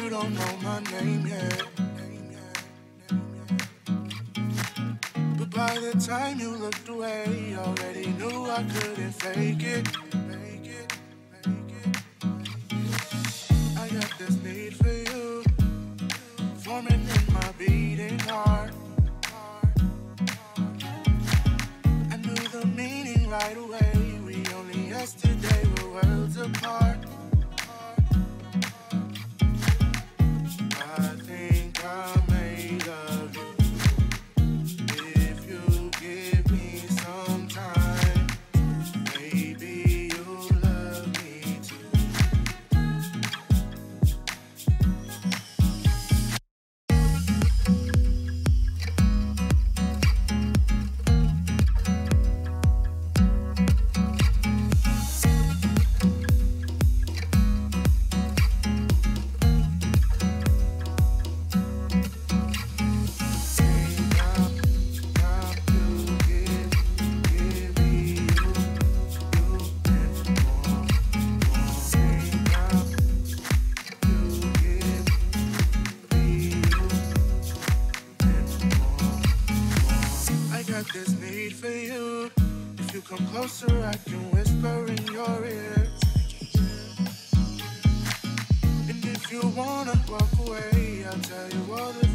you don't know my name yet. But by the time you looked away, already knew I couldn't fake it. I got this need for you, forming in my beating heart. I knew the meaning right away. We only yesterday were worlds apart. I think I may love you if you give me some time. Maybe you'll love me too. This need for you. If you come closer, I can whisper in your ear. And if you wanna walk away, I'll tell you all the